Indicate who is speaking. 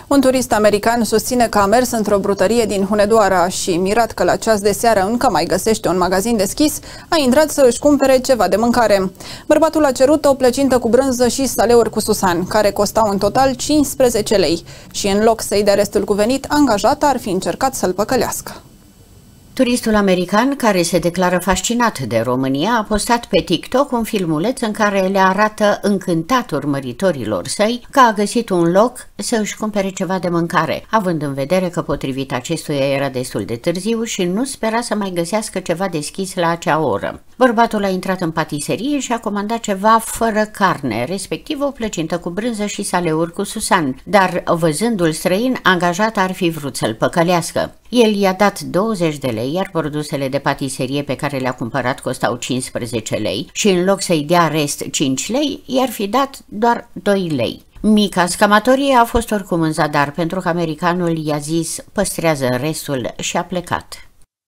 Speaker 1: Un turist american susține că a mers într-o brutărie din Hunedoara și, mirat că la ceas de seară încă mai găsește un magazin deschis, a intrat să își cumpere ceva de mâncare. Bărbatul a cerut o plăcintă cu brânză și saleuri cu susan, care costau în total 15 lei și în loc să-i dea restul cuvenit, angajata ar fi încercat să-l păcălească.
Speaker 2: Turistul american, care se declară fascinat de România, a postat pe TikTok un filmuleț în care le arată încântat urmăritorilor săi că a găsit un loc să își cumpere ceva de mâncare, având în vedere că potrivit acestuia era destul de târziu și nu spera să mai găsească ceva deschis la acea oră. Bărbatul a intrat în patiserie și a comandat ceva fără carne, respectiv o plăcintă cu brânză și saleuri cu susan, dar văzându-l străin, angajata ar fi vrut să-l păcălească. El i-a dat 20 de lei, iar produsele de patiserie pe care le-a cumpărat costau 15 lei și în loc să-i dea rest 5 lei, i-ar fi dat doar 2 lei. Mica scamatorie a fost oricum în zadar pentru că americanul i-a zis păstrează restul și a plecat.